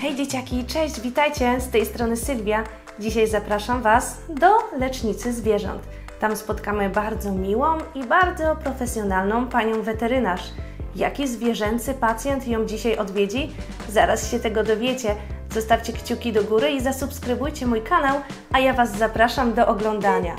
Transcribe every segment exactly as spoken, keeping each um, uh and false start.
Hej dzieciaki, cześć, witajcie, z tej strony Sylwia. Dzisiaj zapraszam Was do lecznicy zwierząt. Tam spotkamy bardzo miłą i bardzo profesjonalną panią weterynarz. Jaki zwierzęcy pacjent ją dzisiaj odwiedzi? Zaraz się tego dowiecie. Zostawcie kciuki do góry i zasubskrybujcie mój kanał, a ja Was zapraszam do oglądania.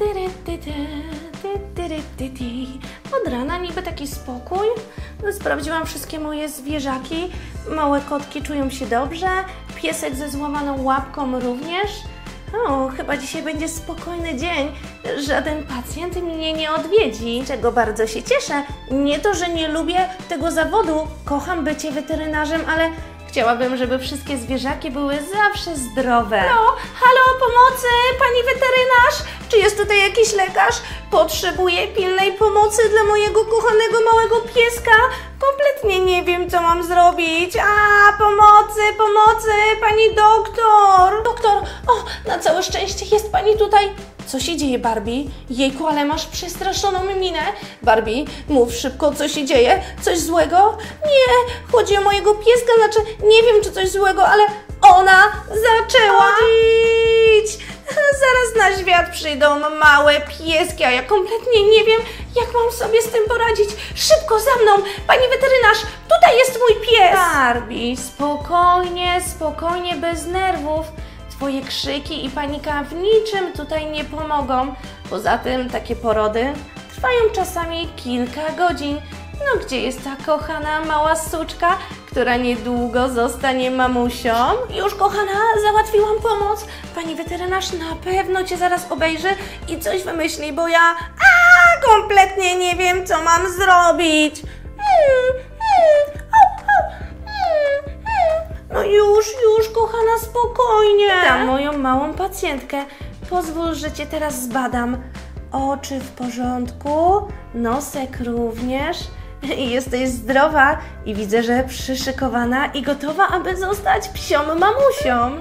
Od rana niby taki spokój. Sprawdziłam wszystkie moje zwierzaki. Małe kotki czują się dobrze. Piesek ze złamaną łapką również. O, chyba dzisiaj będzie spokojny dzień. Żaden pacjent mnie nie odwiedzi, czego bardzo się cieszę. Nie to, że nie lubię tego zawodu. Kocham bycie weterynarzem, ale chciałabym, żeby wszystkie zwierzaki były zawsze zdrowe. No, halo, pomocy, pani weterynarz! Czy jest tutaj jakiś lekarz? Potrzebuję pilnej pomocy dla mojego kochanego małego pieska. Kompletnie nie wiem, co mam zrobić. A, pomocy, pomocy, pani doktor! Doktor, o, na całe szczęście jest pani tutaj. Co się dzieje, Barbie? Jejku, ale masz przestraszoną minę. Barbie, mów szybko, co się dzieje? Coś złego? Nie, chodzi o mojego pieska, znaczy nie wiem, czy coś złego, ale ona zaczęła chodzić. Zaraz na świat przyjdą małe pieski, a ja kompletnie nie wiem, jak mam sobie z tym poradzić. Szybko za mną, pani weterynarz, tutaj jest mój pies. Barbie, spokojnie, spokojnie, bez nerwów. Twoje krzyki i panika w niczym tutaj nie pomogą. Poza tym takie porody trwają czasami kilka godzin. No gdzie jest ta kochana mała suczka, która niedługo zostanie mamusią? Już, kochana, załatwiłam pomoc. Pani weterynarz na pewno Cię zaraz obejrzy i coś wymyśli, bo ja a, kompletnie nie wiem, co mam zrobić. Hmm, hmm, au, au, hmm, hmm. No już, już, kochana, spokojnie. Witam moją małą pacjentkę. Pozwól, że Cię teraz zbadam. Oczy w porządku, nosek również. Jesteś zdrowa i widzę, że przyszykowana i gotowa, aby zostać psią mamusią.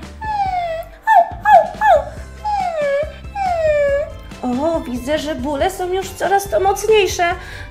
O, widzę, że bóle są już coraz to mocniejsze.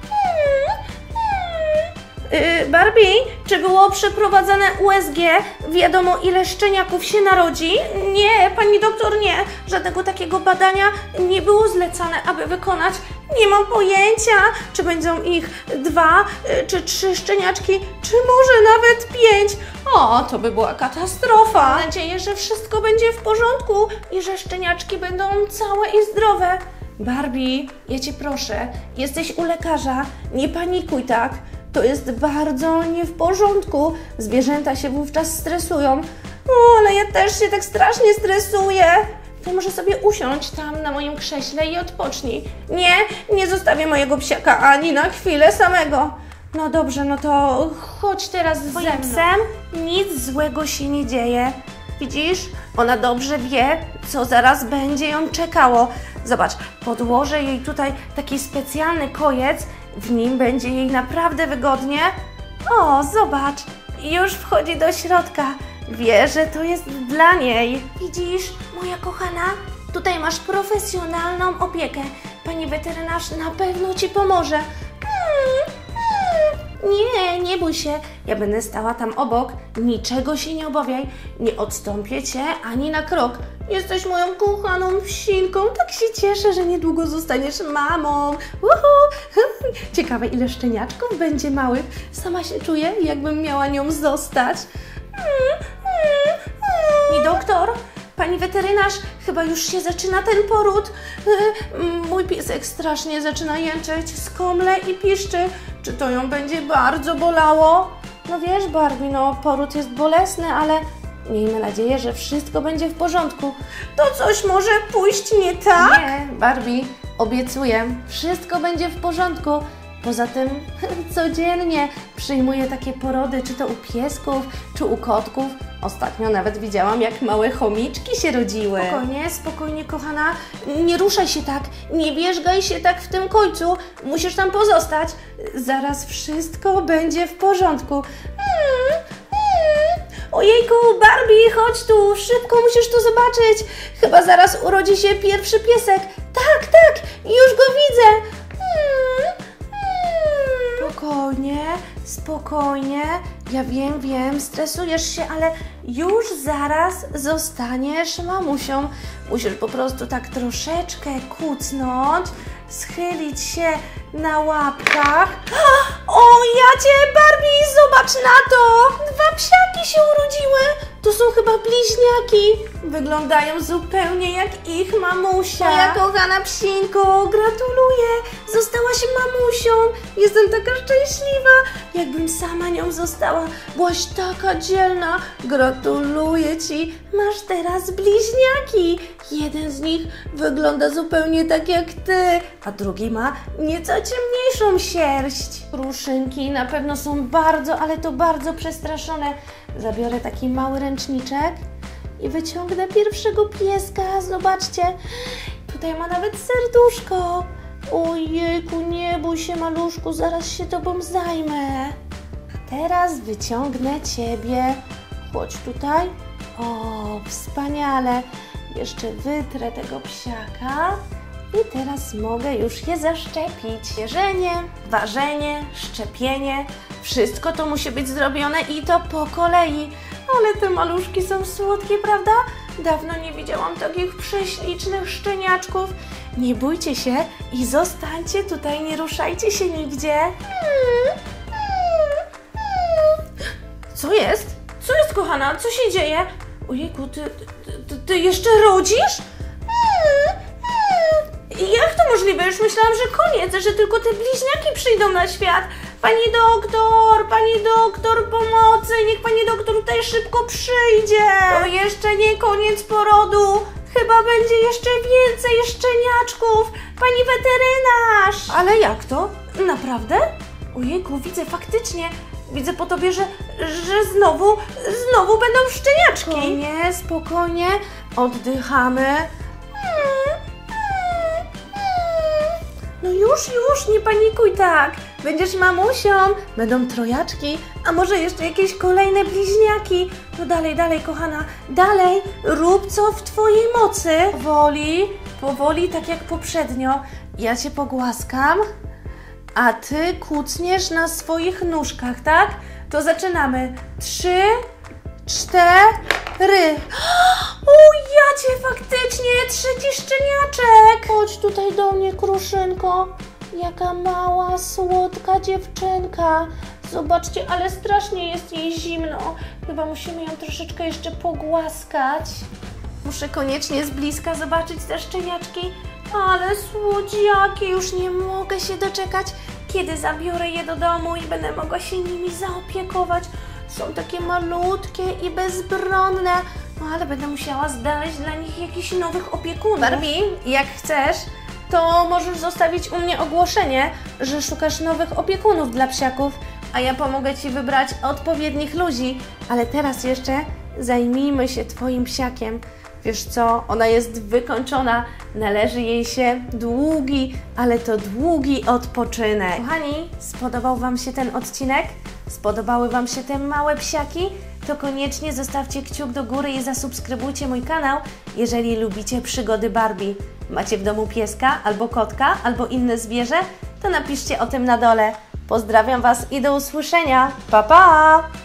Yy, Barbie, czy było przeprowadzane U S G? Wiadomo, ile szczeniaków się narodzi? Nie, pani doktor, nie. Żadnego takiego badania nie było zlecane, aby wykonać. Nie mam pojęcia, czy będą ich dwa, yy, czy trzy szczeniaczki, czy może nawet pięć. O, to by była katastrofa. Mam nadzieję, że wszystko będzie w porządku i że szczeniaczki będą całe i zdrowe. Barbie, ja Cię proszę, jesteś u lekarza, nie panikuj tak. To jest bardzo nie w porządku. Zwierzęta się wówczas stresują. O, ale ja też się tak strasznie stresuję. To może sobie usiądź tam na moim krześle i odpocznij. Nie, nie zostawię mojego psiaka ani na chwilę samego. No dobrze, no to chodź teraz ze mną. Psem nic złego się nie dzieje. Widzisz? Ona dobrze wie, co zaraz będzie ją czekało. Zobacz, podłożę jej tutaj taki specjalny kojec. W nim będzie jej naprawdę wygodnie. O, zobacz, już wchodzi do środka. Wie, że to jest dla niej. Widzisz, moja kochana? Tutaj masz profesjonalną opiekę. Pani weterynarz na pewno Ci pomoże. Hmm, hmm. Nie, nie bój się. Ja będę stała tam obok. Niczego się nie obawiaj. Nie odstąpię Cię ani na krok. Jesteś moją kochaną psinką. Tak się cieszę, że niedługo zostaniesz mamą. Uhu. Ciekawe, ile szczeniaczków będzie małych. Sama się czuję, jakbym miała nią zostać. I doktor, pani weterynarz, chyba już się zaczyna ten poród. Mój piesek strasznie zaczyna jęczeć, skomle i piszczy. Czy to ją będzie bardzo bolało? No wiesz, Barbie, no poród jest bolesny, ale miejmy nadzieję, że wszystko będzie w porządku. To coś może pójść nie tak? Nie, Barbie, obiecuję, wszystko będzie w porządku. Poza tym codziennie przyjmuję takie porody, czy to u piesków, czy u kotków. Ostatnio nawet widziałam, jak małe chomiczki się rodziły. Spokojnie, spokojnie, kochana. Nie ruszaj się tak, nie wierzgaj się tak w tym końcu. Musisz tam pozostać. Zaraz wszystko będzie w porządku. Hmm, hmm. Ojejku, Barbie, chodź tu, szybko musisz to zobaczyć. Chyba zaraz urodzi się pierwszy piesek. Tak, tak, już go widzę. Hmm, hmm. Spokojnie, spokojnie. Ja wiem, wiem, stresujesz się, ale już zaraz zostaniesz mamusią. Musisz po prostu tak troszeczkę kucnąć, schylić się na łapkach. O, ja cię, Barbie, zobacz na to! Dwa psiaki się urodziły. To są chyba bliźniaki. Wyglądają zupełnie jak ich mamusia. Moja kochana psinko, gratuluję. Zostałaś mamusią. Jestem taka szczęśliwa. Jakbym sama nią została. Byłaś taka dzielna. Gratuluję ci. Masz teraz bliźniaki. Jeden z nich wygląda zupełnie tak jak ty, a drugi ma nieco ciemniejszą sierść. Kruszynki na pewno są bardzo, ale to bardzo przestraszone. Zabiorę taki mały ręczniczek i wyciągnę pierwszego pieska. Zobaczcie, tutaj ma nawet serduszko. Ojejku, nie bój się, maluszku, zaraz się tobą zajmę. A teraz wyciągnę ciebie. Chodź tutaj. O, wspaniale. Jeszcze wytrę tego psiaka. I teraz mogę już je zaszczepić. Mierzenie, ważenie, szczepienie. Wszystko to musi być zrobione i to po kolei. Ale te maluszki są słodkie, prawda? Dawno nie widziałam takich prześlicznych szczeniaczków. Nie bójcie się i zostańcie tutaj, nie ruszajcie się nigdzie. Co jest? Co jest, kochana? Co się dzieje? Ojejku, ty, ty, ty jeszcze rodzisz? Jak to możliwe? Już myślałam, że koniec, że tylko te bliźniaki przyjdą na świat. Pani doktor, pani doktor, pomocy, niech pani doktor tutaj szybko przyjdzie. To jeszcze nie koniec porodu. Chyba będzie jeszcze więcej szczeniaczków. Pani weterynarz. Ale jak to? Naprawdę? Ojejku, widzę faktycznie. Widzę po tobie, że, że znowu, znowu będą szczeniaczki. Spokojnie, spokojnie. Oddychamy. No już, już, nie panikuj tak. Będziesz mamusią, będą trojaczki, a może jeszcze jakieś kolejne bliźniaki. No dalej, dalej, kochana, dalej, rób co w twojej mocy. Powoli, powoli, tak jak poprzednio. Ja cię pogłaskam, a ty kucniesz na swoich nóżkach, tak? To zaczynamy. Trzy, cztery. O, ja cię faktycznie, trzeci szczeniaczek. Chodź tutaj do mnie, Kruszynko. Jaka mała, słodka dziewczynka. Zobaczcie, ale strasznie jest jej zimno. Chyba musimy ją troszeczkę jeszcze pogłaskać. Muszę koniecznie z bliska zobaczyć te szczeniaczki. Ale słodziaki, już nie mogę się doczekać, kiedy zabiorę je do domu i będę mogła się nimi zaopiekować. Są takie malutkie i bezbronne, no ale będę musiała znaleźć dla nich jakichś nowych opiekunów. Barbie, jak chcesz, to możesz zostawić u mnie ogłoszenie, że szukasz nowych opiekunów dla psiaków, a ja pomogę ci wybrać odpowiednich ludzi. Ale teraz jeszcze zajmijmy się twoim psiakiem. Wiesz co, ona jest wykończona, należy jej się długi, ale to długi odpoczynek. Kochani, spodobał Wam się ten odcinek? Spodobały Wam się te małe psiaki? To koniecznie zostawcie kciuk do góry i zasubskrybujcie mój kanał, jeżeli lubicie przygody Barbie. Macie w domu pieska, albo kotka, albo inne zwierzę? To napiszcie o tym na dole. Pozdrawiam Was i do usłyszenia. Pa, pa!